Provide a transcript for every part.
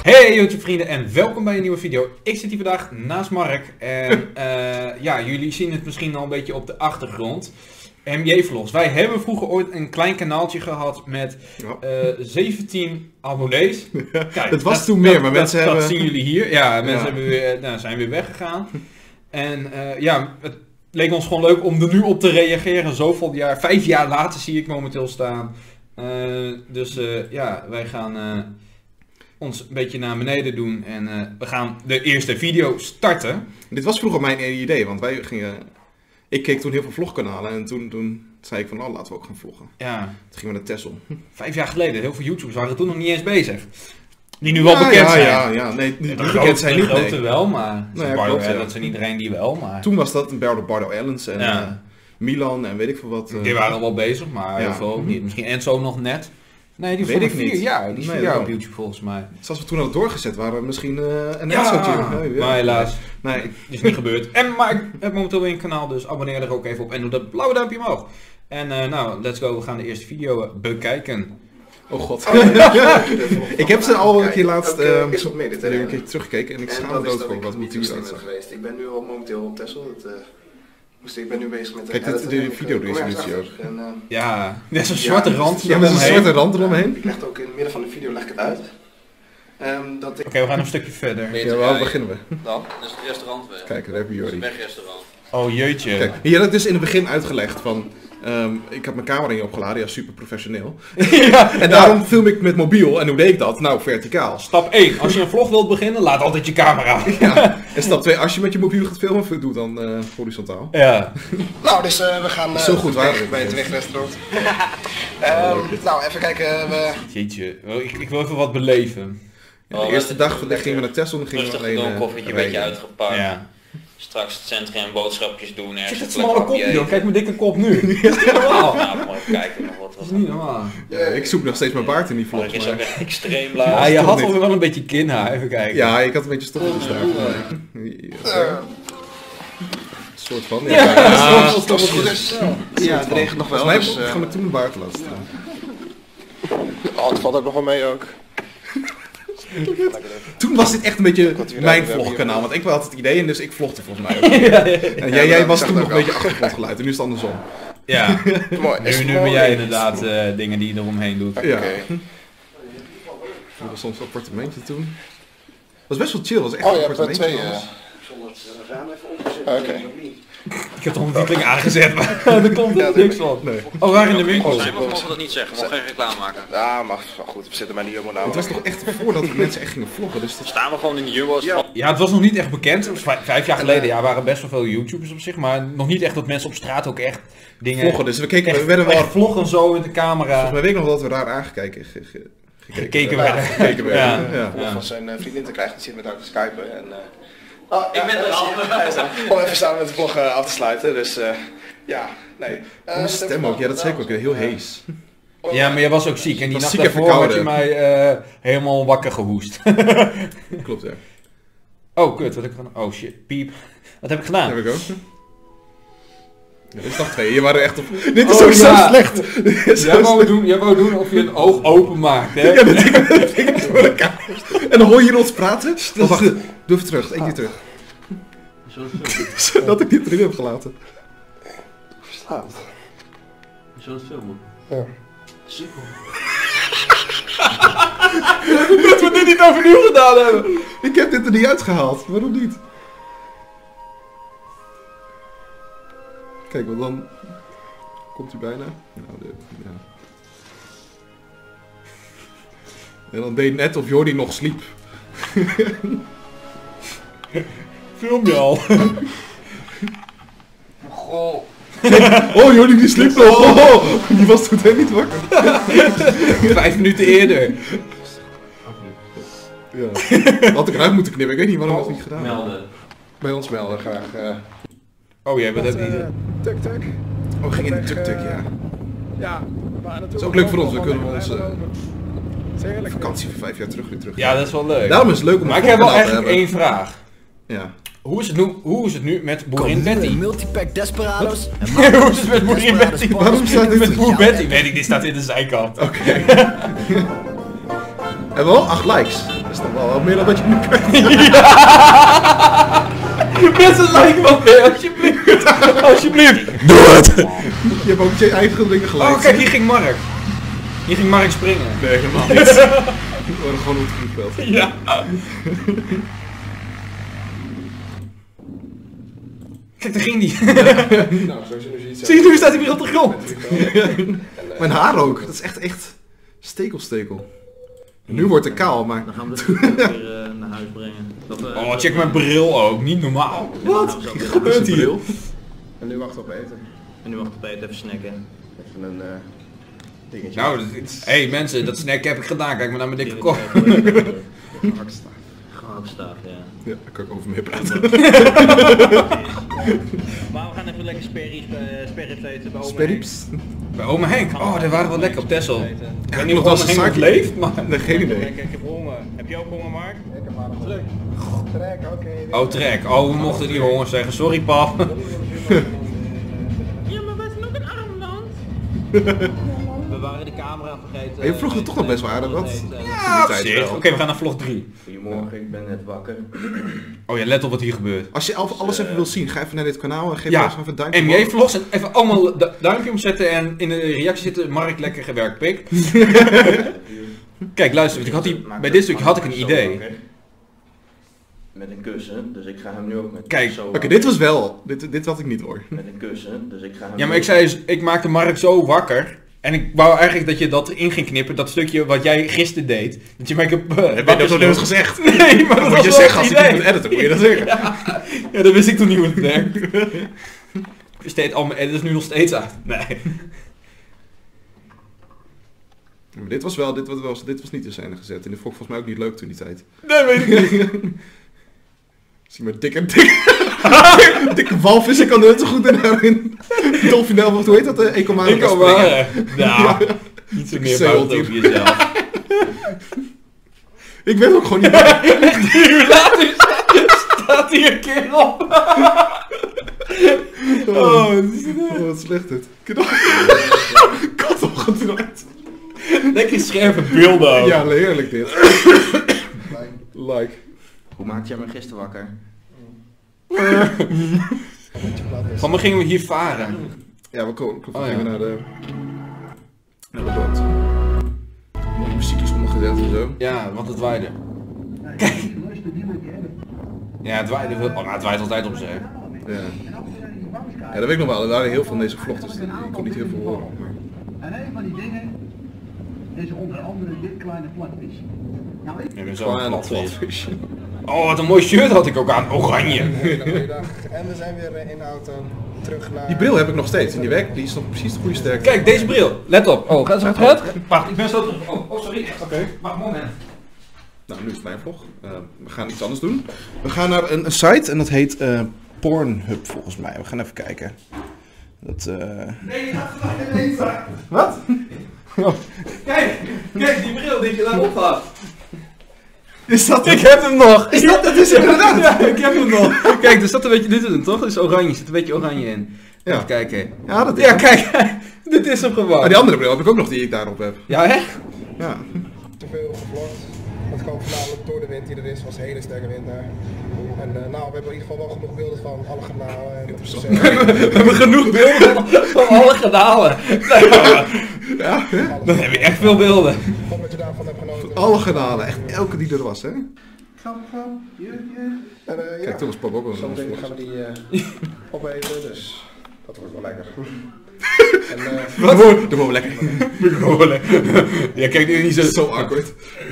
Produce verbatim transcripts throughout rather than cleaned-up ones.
Hey YouTube vrienden en welkom bij een nieuwe video. Ik zit hier vandaag naast Mark en uh, ja, jullie zien het misschien al een beetje op de achtergrond. M J Vlogs. Wij hebben vroeger ooit een klein kanaaltje gehad met uh, zeventien abonnees. Kijk, dat was dat, toen meer, dat, maar dat, mensen dat hebben... zien jullie hier. Ja, mensen ja. hebben weer, nou, zijn weer weggegaan. En uh, ja, het leek ons gewoon leuk om er nu op te reageren. Zoveel jaar, vijf jaar later zie ik momenteel staan. Uh, dus uh, ja, wij gaan... Uh, ons een beetje naar beneden doen en uh, we gaan de eerste video starten. Dit was vroeger mijn idee, want wij gingen... Ik keek toen heel veel vlogkanalen en toen, toen zei ik van, nou, laten we ook gaan vloggen. Ja. Toen gingen we naar Texel. Vijf jaar geleden, heel veel YouTubers waren toen nog niet eens bezig. Die nu wel ja, bekend ja, zijn. Ja, ja, nee, die, ja, die bekend zijn niet, De grote nee. wel, maar nou ja, Bardo, klopt, ja. ja. dat zijn iedereen die wel, maar... Toen was dat een Bardo, Bardo Ellens en ja. uh, Milan en weet ik veel wat. Uh... Die waren wel bezig, maar ja. heel veel ook niet. Misschien Enzo nog net. Nee, die weet ik vier niet. jaar. Die is nee, vier jaar op YouTube volgens mij. Dus als we toen hadden doorgezet, waren we misschien uh, een ja, Enzo'tje. Nee, maar helaas. Nee. Dat is niet gebeurd. En, maar ik heb momenteel weer een kanaal, dus abonneer er ook even op en doe dat blauwe duimpje omhoog. En uh, nou, let's go. We gaan de eerste video bekijken. Oh god. Oh, ik heb ze al een keer laatst uh, is wat meer dit, hè? een keer teruggekeken en ik schaam me dood voor wat moet hier uit geweest. Ik ben nu al momenteel op Texel. Dat, uh, moest, ik ben nu bezig met... Kijk, dit, de video-resolutie ook. En, uh, ja, net zo'n zwarte ja, rand ja, met een zwarte rand eromheen. Ik leg het ook in het midden van de video leg ik het uit. Um, Oké, okay, we gaan een stukje verder. Ja, waar beginnen we? Dan, dat is het restaurant weg. Kijk, daar heb je Jordi. Het wegrestaurant. Oh jeetje. Kijk, hier had ik dus in het begin uitgelegd van... Um, ik had mijn camera niet opgeladen, ja, super professioneel. ja, en daarom ja. film ik met mobiel. En hoe deed ik dat? Nou, verticaal. Stap één, als je een vlog wilt beginnen, laat altijd je camera. ja. En stap twee, als je met je mobiel gaat filmen, doe dan uh, horizontaal. Ja. Nou, dus uh, we gaan uh, zo goed weg, bij het wegrestaurant. um, nou, even kijken. We... Jeetje, ik, ik wil even wat beleven. Ja, de oh, eerste dag gingen we naar Texel en gingen rustig we alleen... Rustig een koffietje een beetje uitgepakt. Ja. Straks het centrum boodschapjes doen. Zit het smalle kopje joh, kijk mijn dikke kop nu. Dat is niet normaal. Nou, maar even kijken nog wat. Dat is niet normaal. Ja, ik zoek nog steeds mijn baard in die vlog. Maar is ook echt extreem laag. Ja, je had wel een beetje kinhaar, even kijken. Ja, ik had een beetje stof in de staart. Een soort van, ja. Ja, ja, dat is goed. Ja, het regent nog wel. Volgens mij gaan we toen een baard laten staan. Oh, het valt ook nog wel mee ook. Toen was dit echt een beetje mijn vlogkanaal, want ik had het idee en dus ik vlogde volgens mij ook. ja, ja, ja. En jij, jij was toen nog een beetje achtergrondgeluid en nu is het andersom. Ja, mooi. Nu, nu ben jij inderdaad uh, dingen die je eromheen doet. Ja. Okay. Dat was soms een appartementje toen. Dat was best wel chill, dat was echt oh, een ja, appartementje. Twee, uh... Zonder het raam even opgezet. Oké. Ik heb de ondertiteling aangezet, maar er komt er niks van. Nee. Oh, waar in de winkel? Oh, nee, we mogen dat niet zeggen, we mogen geen reclame maken. Ja, maar goed, we zitten maar niet helemaal nou. Het was toch echt voordat mensen echt gingen vloggen, dus dat... Staan we gewoon in de Jumbo's. Ja. ja, het was nog niet echt bekend. Vijf jaar geleden ja, waren best wel veel YouTubers op zich, maar nog niet echt dat mensen op straat ook echt dingen... Vloggen, dus we keken, echt, we werden wel... Echt vloggen zo in de camera. Volgens mij weet ik nog dat we raar aangekeken ge, ge, gekeken, gekeken werden. Gekeken werden, ja. ja. ja. Van zijn uh, vriendin te krijgen, die zit met haar te skypen en... Uh, Oh, ik ja, ben er al. Om even samen met de vlog uh, af te sluiten, dus uh, ja, nee. Uh, Mijn stem ook, ja dat is zeker ook heel hees. Ja, maar jij was ook ziek en die nacht daarvoor had je mij uh, helemaal wakker gehoest. Klopt, ja. Oh, kut, wat heb ik gedaan? Oh shit, piep. Wat heb ik gedaan? Dat heb ik ook. Ja, dit is dag twee, je waren echt op... Dit is oh, ook ja. zo slecht. Jij wou, doen, jij wou doen of je een oog open maakt, hè? Ja, dat ding voor de kamer. En dan hoor je ons praten. Oh, wacht, doe even terug, één keer terug. Zodat ik dit erin heb gelaten. Verstaat. Zo het filmen? Ja. Super. Dat we dit niet overnieuw gedaan hebben. Ik heb dit er niet uitgehaald, waarom niet? Kijk, want dan komt hij bijna. Nou, de, ja. En dan deed net of Jordi nog sliep. Film je al? Goh. Oh, Jordi die sliep nog. Oh, die was toen helemaal niet wakker. Vijf minuten eerder. Ja. Had ik eruit moeten knippen, ik weet niet waarom ik dat niet gedaan heb. Melden. Bij ons melden, graag. Uh... Oh ja, wat heb je niet? Tuk-tuk. Oh, ging in de tuk-tuk, ja. Ja, maar dat is ook leuk voor ons, we kunnen onze uh, vakantie voor vijf jaar terug weer terug. Ja, dat is wel leuk. Daarom is het leuk om maar ik heb wel eigenlijk één vraag. Ja. Hoe is het nu, hoe is het nu met Boerin Betty? Multipack Desperados. Hoe is het met Boerin Betty? Waarom staat dit met Boer Betty? Weet ik, die staat in de zijkant. Oké. Okay. En wel acht likes. Dat is toch wel wat meer dan dat je nu krijgt. Mensen like wat meer, alsjeblieft. Alsjeblieft. Doe het. Je hebt ook je eigen dingen gelijk. Oh kijk, hier ging Mark. Hier ging Mark springen. Nee, helemaal niet. We worden gewoon op het veld. Ja. Kijk, daar ging die. Nou, zoals je nu ziet. Zie je, nu staat hij weer op de grond. Mijn haar ook. Dat is echt, echt stekelstekel. Nu wordt het kaal, maar... Dan gaan we dus weer uh, naar huis brengen. Dat, uh, Oh, check mijn bril ook. Niet normaal. Wat? Wat gebeurt hier? En nu wachten we op eten. En nu wacht op eten, even snacken. Even een uh, dingetje. Nou, hé hey, mensen, dat snack heb ik gedaan. Kijk maar naar mijn dikke kop. Hartstikke. Gehaktstaaf, ja. Ja, daar kan ik over meer praten. Maar we gaan even lekker sperrips uh, eten bij oma Sperrips? Bij oma Henk. Oh, die waren wel lekker op Texel. Ik weet niet nog of wel oma eens een Henk nog zaakje. leeft, maar... Nee, geen idee. Lekker, ik heb honger. Heb jij ook honger, Mark? Ik heb maar nog druk. Trek, oké. Oh, trek. Oh, we mochten die honger zeggen. Sorry, pap. Ja, maar wij zijn ook een arm land. We waren de camera vergeten. Je vroeg het toch nog best wel aardig wat. Ja, op tijd zich. wel. Oké, we gaan naar vlog drie. Goedemorgen, ik ben net wakker. Oh ja, let op wat hier gebeurt. Als je al- alles even wil zien, ga even naar dit kanaal en geef Ja, ons even een duimpje M omhoog. J vlogs en even allemaal du- duimpje omzetten en in de reactie zitten Mark lekker gewerkt pik. Kijk, luister, want ik had die, bij dit stukje had ik een idee. Met een kussen, dus ik ga hem nu ook met Kijk, zo Oké, dit was wel. Dit, dit had ik niet hoor. met een kussen, dus ik ga hem Ja, maar nu ik zei, eens, ik maakte Mark zo wakker. En ik wou eigenlijk dat je dat erin ging knippen, dat stukje wat jij gisteren deed. Dat je mij heb uh, Heb je dat nog nooit gezegd? Nee, maar dat Dat was moet je wel zeggen het als ik idee. niet moet editen, moet je dat zeggen. Ja, ja, dat wist ik toen niet hoe het werkt. Steeds, al mijn edit is nu nog steeds uit. Nee. Maar dit was wel, dit was, dit was niet in scène gezet. En dit vond ik volgens mij ook niet leuk toen die tijd. Nee, weet ik niet. Zie maar dikke, dikke, dikke walvis, ik kan er net zo goed in daarin. Dolfinel, wat hoe heet dat? Uh, Ecomaru. Ik kan wel. hè. Nou, niet zo meer Zeehond fout over hier. jezelf. Ik weet ook gewoon niet. Echt drie uur later staat hier een keer op. Oh, wat is dit nou? Oh, wat slecht dit. Kat opgedraaid. Lekker scherpe beelden ook. Ja, heerlijk dit. Like. Hoe maakte jij me gisteren wakker? Van me gingen we hier varen. Ja, we komen. We Oh, gingen ja. naar de... Naar de boot. Mooie muziekjes ondergezet en zo. Ja, want het waaide. Kijk. Ja, het waaide. wel- Oh, nou, het waait altijd om zich. Ja. Ja, dat weet ik nog wel. Er waren heel veel van deze vlogjes. Dus ik kon niet heel veel horen. Maar... En een van die dingen is onder andere dit kleine platvis. Nou, ik Ik ben zo Gewoon een aan platvis. het platvisje. Oh, wat een mooi shirt had ik ook aan. Oranje. Goeiedag. En we zijn weer eh, in de auto terug naar... Die bril heb ik nog steeds. En die werkt, die is nog precies de goede sterkte. Kijk, deze bril. Let op. Oh, gaat het goed? Wacht, ik ben zo terug. Oh, oh sorry. Oké. Wacht, moment. Nou, nu is het mijn vlog. Uh, we gaan iets anders doen. We gaan naar een, een site en dat heet uh, Pornhub volgens mij. We gaan even kijken. Dat, uh... Nee, gaat het ineens. Wat? Kijk, kijk die bril die je daarop had. Is dat Ik heb hem nog. Is dat het? Is het inderdaad? Ja, ik heb hem nog. Kijk, er staat een beetje, dit is hem toch? Er is oranje, er zit een beetje oranje in. Ja. Even kijken. Ja, dat is Ja, hem. kijk, dit is hem gewoon. Maar die andere bril heb ik ook nog die ik daarop heb. Ja, echt? Ja. te veel gevlogd. Dat kwam voornamelijk door de wind die er is. Het was een hele sterke wind daar. En uh, nou, we hebben in ieder geval wel genoeg beelden van alle kanalen. En dat is, uh, We hebben genoeg beelden van, van alle kanalen. Nou, Ja, hè? dan heb je echt veel beelden. Ik hoop dat je daarvan hebt genoten. Alle kanalen. Echt elke die er was, hè? Grap, grap. Ja, ja. En, uh, ja. Kijk, toen was pap ook wel zo'n Zometeen vlog. gaan we die uh, opeten, dus dat wordt wel lekker. En, uh, Dat wordt dat wordt wel lekker. Ja, kijk, nu niet zo... Zo awkward.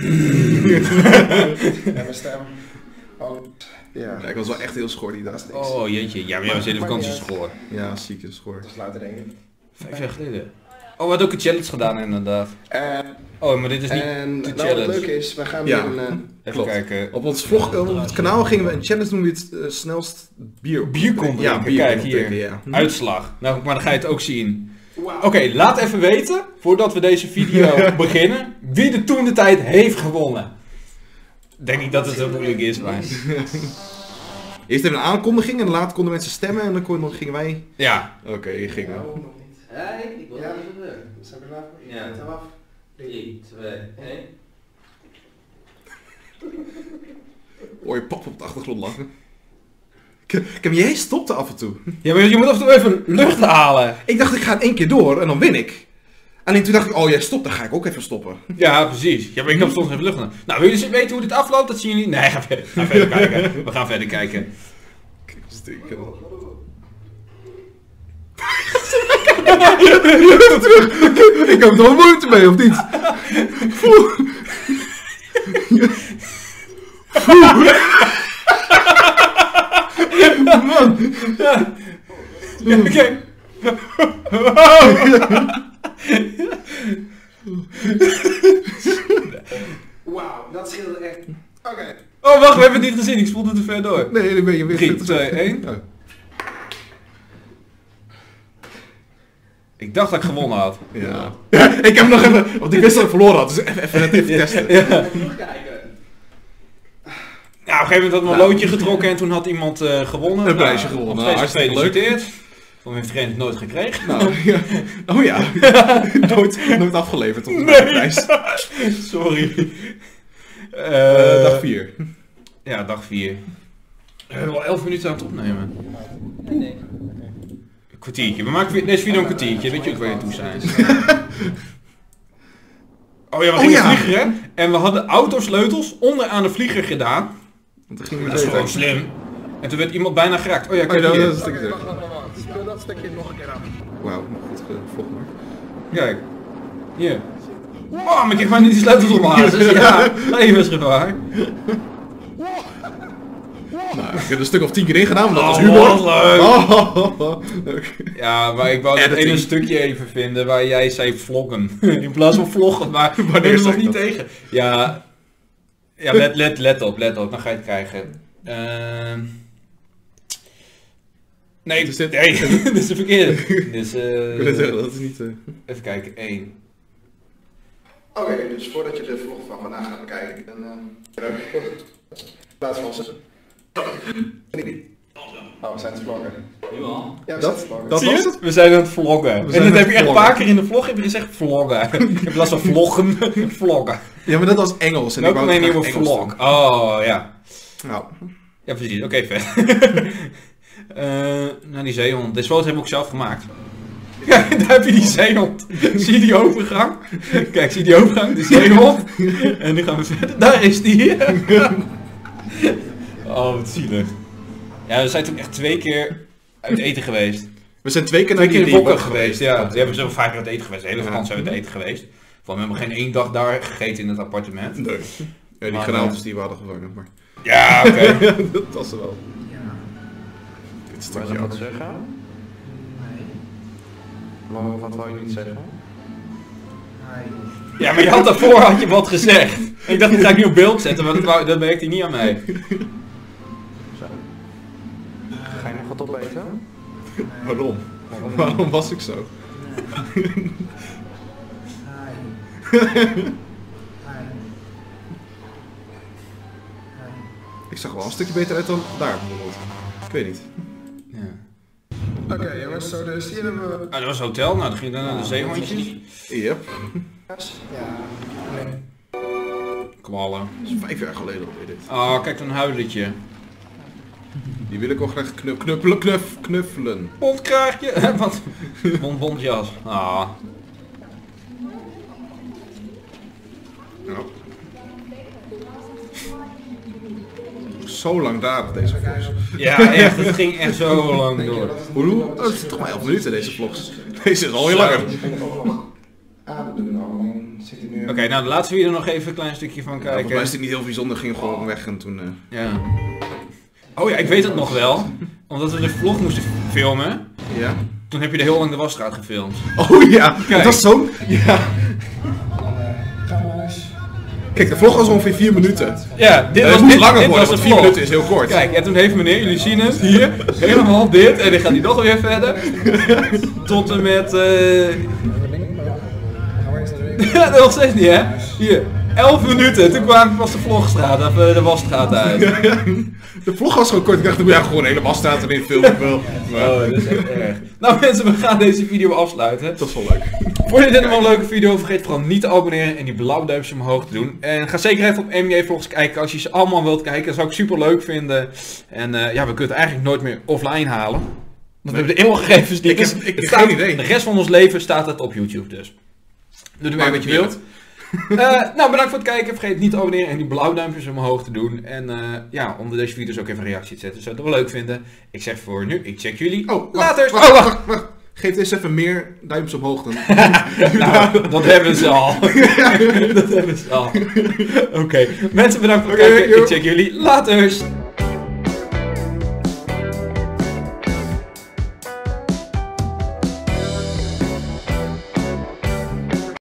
en mijn stem. Oh, ja. Ja, ik was wel echt heel schor die dag. Oh jeetje, ja, maar jij was in de vakantieschool. Ja, zieke schor. Dat is later denk ik. Vijf jaar geleden. Oh, we hadden ook een challenge gedaan inderdaad. En, Oh, maar dit is niet en de nou, wat challenge. leuk is, we gaan Ja. weer een... Uh, Even Klopt. kijken. Op ons vlog, op het kanaal gingen we een challenge doen wie het uh, snelst bier... Bier kon Ja, drinken. bier Kijk kon hier. drinken, ja. Uitslag. Nou, maar dan ga je het ook zien. Oké, laat even weten, voordat we deze video beginnen, wie de toen de tijd heeft gewonnen. Ik denk niet dat het zo moeilijk is, maar... Eerst even een aankondiging en later konden mensen stemmen en dan konden, gingen wij... Ja. Oké, hier gingen we. nog niet. Hey, ik Ja. Zijn we klaar? Ja. Zijn we af? drie, twee, één. Hoor je pap op de achtergrond lachen. Ik, ik heb jij stopte af en toe. Ja, maar je moet af en toe even lucht halen. Ik dacht ik ga in één keer door en dan win ik. Alleen toen dacht ik, oh jij stopt, dan ga ik ook even stoppen. Ja, precies. Ja, maar ik heb soms even lucht halen. Nou, willen jullie weten hoe dit afloopt? Dat zien jullie? Nee, ga verder, ga verder kijken. We gaan verder kijken. Kijk, steken. Terug. Ik heb er wel moeite mee, of niet? Man. Ja. Ja, oké. Wauw, dat scheelde echt. Oké. Okay. Oh, wacht, we hebben het niet gezien. Ik spoelde te ver door. Nee, dan ben je weer. drie, twee, één. Oh. Ik dacht dat ik gewonnen had. Ja. Ja. Ik heb nog even, want ik wist dat ik verloren had, dus even, even, even testen. Ja. Ja. Ja, op een gegeven moment had ik mijn loodje getrokken en toen had iemand uh, gewonnen. Een prijsje nou, gewonnen. Nou, hartstikke gefeliciteerd. Van mijn vriend nooit gekregen. Nou, ja. Oh ja, nooit, nooit afgeleverd tot de nee. prijs. Sorry. Uh, uh, dag vier. Ja, dag vier. We hebben al elf minuten aan het opnemen. Nee. Een kwartiertje. We maken deze video een kwartiertje, weet je ook waar je toe zijn. Oh ja, we gingen oh, ja. vliegen, hè? En we hadden autosleutels onder aan de vlieger gedaan. Want dan gingen we dat is gewoon slim. En toen werd iemand bijna geraakt. Oh ja, kijk oh, hier. Dat is een stukje. Wacht, wacht, wacht. Speel dat stukje nog een keer af. Wauw, goed gevolgd maar. Kijk. Hier. Oh, maar ik kreeg maar niet die sleutels op mijn hazes. Ja, levensgevaar. Nou, ik heb een stuk of tien keer in gedaan, want dat was humor. Oh, leuk. Oh, okay. Ja, maar ik wou dat ene stukje even vinden waar jij zei vloggen. In plaats van vloggen, maar wanneer is nog niet dat? Tegen. Ja, ja let, let, let op, let op, dan ga je het krijgen. Uh... Nee, dus dit, nee, dit is de verkeerde. Dus, uh... ik wil het zeggen, dat is niet... Uh... Even kijken, één. Oké, okay, dus voordat je de vlog van vandaag gaat bekijken, dan... Uh... Plaats van ze. Oh, we zijn het vloggen. Jawel. Ja, we dat, zijn het dat Zie was je? het? We zijn aan het vloggen. We en dat heb je echt een paar vloggen. keer in de vlog heb je gezegd vloggen. In plaats van vloggen, vloggen. Ja, maar dat was Engels. En Welke ik wou een nieuwe Engels vlog. doen. Oh, ja. Nou. Ja, precies. Oké, okay, verder. uh, nou, die zeehond. Deze foto heb ik ook zelf gemaakt. Ja, daar heb je die zeehond. Zie je die overgang? Kijk, zie je die overgang? De zeehond. En nu gaan we verder. Daar is die. Oh, wat zielig. Ja, we zijn toen echt twee keer uit eten geweest. We zijn twee keer twee naar keer die in Bokken geweest, ja. ja. We hebben zo vaak uit eten geweest. De hele vakantie zijn we uit eten geweest. Van, we hebben geen één dag daar gegeten in het appartement. Nee. Ja, die granaatjes die we hadden gevangen, maar... Ja, oké. Okay. Dat was er wel. Ja. Dit is Wil je wat zeggen? Nee. Maar wat wou je niet zeggen? Nee. Ja, maar je had daarvoor had je wat gezegd. Ik dacht, dat ga ik niet op beeld zetten, maar dat, wou, dat werkt hij niet aan mij. Zo. Ga je nog wat opeten? Nee. Waarom? Waarom was ik zo? Nee. Nee. Ik zag wel een stukje beter uit dan daar bijvoorbeeld. Ik weet niet. Ja. Oké okay, jongens, zo dus hier hebben we... Ah, dat was een hotel, nou dan ging je dan naar de zeehondjes. Yep. Ja, nee. Kwallen. Dat is vijf jaar geleden alweer dit. Oh, kijk een huiletje. Die wil ik wel graag knup, knuppelen, knuff, knuffelen. Bondkraagje. Wat? Bond, bondjas. Ah. Ja. Zo langdadig deze vlogs. Ja, echt. Het ging echt zo lang door. Hoe lang? Oh, het is toch maar elf minuten deze vlogs. Deze is al heel langer. Ah, we doen al. Zit er nu... Oké, okay, nou laten we hier nog even een klein stukje van Ja, kijken. volgens mij is het niet heel bijzonder, ging gewoon weg en toen... Uh... Ja. Oh ja, ik weet het nog wel. Omdat we de vlog moesten filmen. Ja. Toen heb je er heel lang de wasstraat gefilmd. Oh ja, Kijk. dat was zo... Ja. Dan uh, gaan we naar huis. Kijk, de vlog was ongeveer vier minuten. Ja, dit Het was moet dit, langer dit worden, was want de vier vlog. minuten is heel kort. Kijk, en toen heeft meneer, jullie zien het hier, helemaal dit. En dan gaat hij nog weer verder. Tot en met... Uh... Gaan we eerst naar de winkel? Ja, dat nog steeds niet hè? Hier. elf minuten, toen kwam pas de vlogstraat, of uh, de wasstraat uit. De vlog was gewoon kort, ik dacht, ja, gewoon een hele wasstraat erin filmen wel. Maar... Oh, dat is echt erg. Nou mensen, we gaan deze video afsluiten. Dat is wel leuk. Vond je dit nou een leuke video? Vergeet vooral niet te abonneren en die blauwe duimpjes omhoog te doen. En ga zeker even op M J vlogs kijken als je ze allemaal wilt kijken. Dat zou ik super leuk vinden. En uh, ja, we kunnen het eigenlijk nooit meer offline halen. Want we hebben de inloggegevens die... Ik heb, ik heb staat, geen idee. De rest van ons leven staat het op YouTube dus. Doe er mee wat je wilt. Uh, nou, bedankt voor het kijken. Vergeet niet te abonneren en die blauwe duimpjes omhoog te doen. En uh, ja, onder deze video's ook even een reactie te zetten. Zou het wel leuk vinden. Ik zeg voor nu, ik check jullie Oh, later. Wacht, wacht, wacht, wacht. Geef eens even meer duimpjes omhoog dan. Nou, dat hebben ze al. Dat hebben ze al. Oké, okay. Mensen bedankt voor het Okay, kijken. yo. Ik check jullie later.